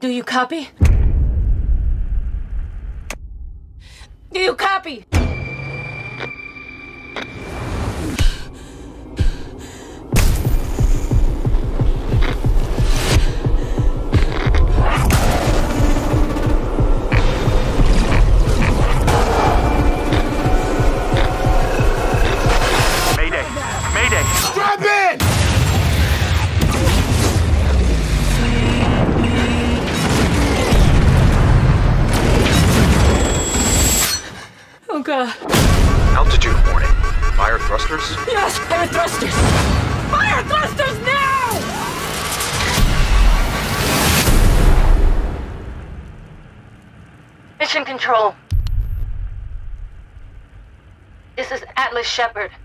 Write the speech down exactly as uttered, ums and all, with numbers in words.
Do you copy? Do you copy? Mayday! Mayday! Strap in! Oh god. Altitude warning. Fire thrusters? Yes! Fire thrusters! Fire thrusters now! Mission control. This is Atlas Shepard.